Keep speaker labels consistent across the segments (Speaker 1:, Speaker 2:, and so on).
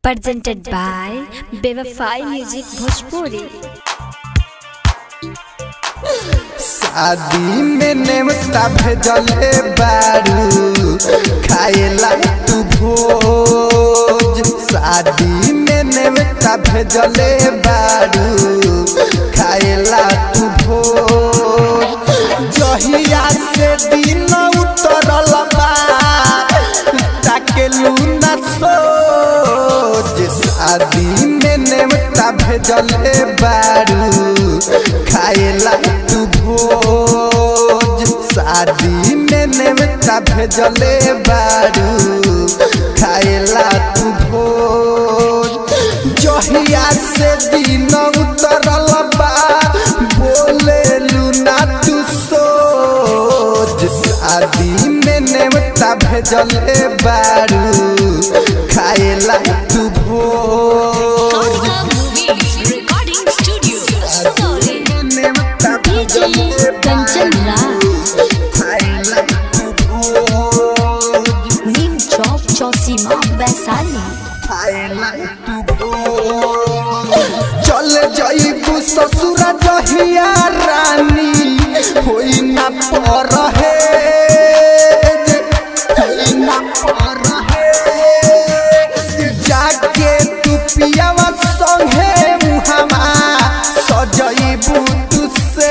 Speaker 1: presented by Bevafai Music Bhojpuri।
Speaker 2: शादी में नेमता भेजले बारू खाएला तू भोज। शादी में नेमता भेजले बारू खाएला तू भोज। जहिया से दिन उतरल बा ताकेलू ना सोच। शादी में नेमता भेजले बारू खाएला तू भोज। शादी में नेमता भेजले बारू खाएला तू भोज। जहिया से दिन उतरल बा बोलेलू ना तू सोच। शादी में नेमता भेजले बारू खाएला तू भोज।
Speaker 1: कंचन नीम चौक चौसीमा वैशाली।
Speaker 2: चल जाइबू ससुर जहिया रानी होई ना परहे। जाके तू पियावा संगे मुहामा सजइबू तू से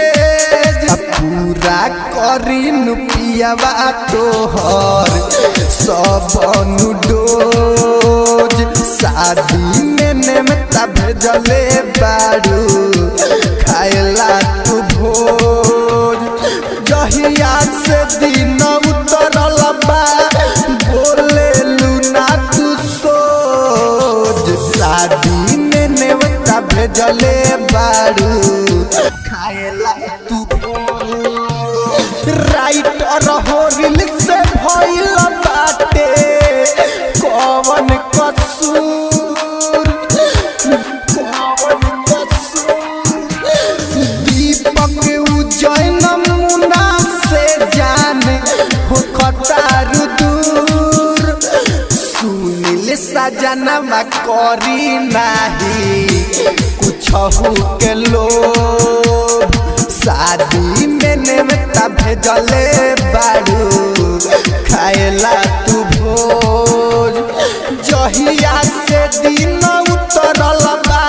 Speaker 2: पूरा करीन पियावा तोहर सब अनुडोज। शादी में नेमता भेजले बारू खाएला तू भोज। जहिया से दिन उतरल बा बोलेलू ना तू सोच। शादी में नेमता भेजले बारू खाएला तू भोज। राइटर होरिल से भइल बाटे कौन कसूर। दीपक उजैन मुना से जाने हो खतारू दूर। सुनील सजनमा करी नाही कुछ के लोभ। शादी में नेमता भेजले बारू खाएला तू भोज। जहिया से दिन उतरल बा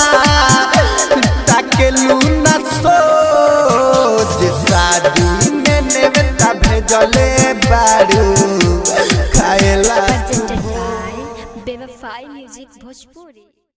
Speaker 2: ताकेलू ना सोच। शादी में नेमता भेजले बारू खाएला तू भोज।
Speaker 1: Bevafai Music Bhojpuri।